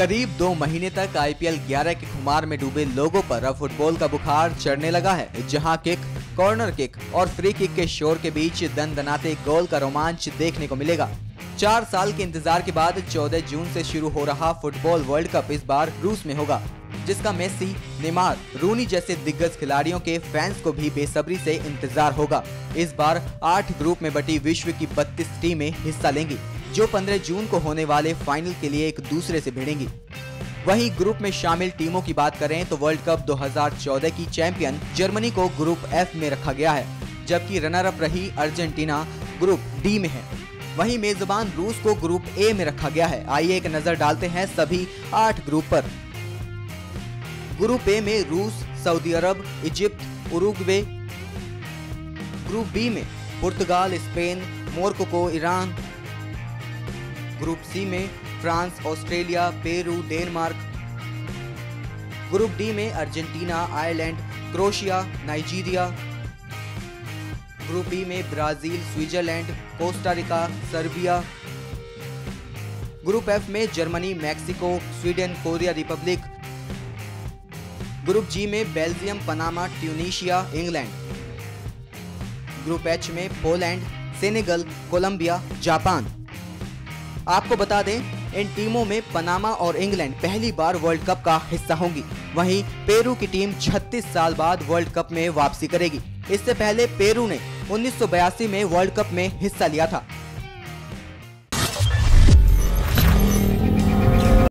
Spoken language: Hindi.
करीब 2 महीने तक IPL 11 के खुमार में डूबे लोगों पर अब फुटबॉल का बुखार चढ़ने लगा है, जहां किक, कॉर्नर किक और फ्री किक के शोर के बीच दनदनाते गोल का रोमांच देखने को मिलेगा। 4 साल के इंतजार के बाद 14 जून से शुरू हो रहा फुटबॉल वर्ल्ड कप इस बार रूस में होगा, जिसका मेसी, नेमार, रूनी जैसे दिग्गज खिलाड़ियों के फैंस को भी बेसब्री से इंतजार होगा। इस बार 8 ग्रुप में बटी विश्व की 32 टीमें हिस्सा लेंगी, जो 15 जून को होने वाले फाइनल के लिए एक दूसरे से भिड़ेंगी। वहीं ग्रुप में शामिल टीमों की बात करें तो वर्ल्ड कप 2014 की चैंपियन जर्मनी को ग्रुप F में रखा गया है, जबकि रनर अप रही अर्जेंटीना ग्रुप D में है। वहीं मेजबान रूस को ग्रुप A में रखा गया है। आइए एक नजर डालते हैं सभी 8 ग्रुप पर। ग्रुप A में रूस, सऊदी अरब, इजिप्ट, उरुग्वे। ग्रुप B में पुर्तगाल, Spain, Morocco, Iran. Group C में France, Australia, Peru, Denmark. Group D में Argentina, Ireland, Croatia, Nigeria. Group E में Brazil, Switzerland, Costa Rica, Serbia. Group F में Germany, Mexico, Sweden, Korea Republic. Group G में Belgium, Panama, Tunisia, England. Group H में पोलैंड, सेनेगल, कोलंबिया, जापान। आपको बता दें, इन टीमों में पनामा और इंग्लैंड पहली बार वर्ल्ड कप का हिस्सा होंगी। वहीं पेरू की टीम 36 साल बाद वर्ल्ड कप में वापसी करेगी। इससे पहले पेरू ने 1982 में वर्ल्ड कप में हिस्सा लिया था।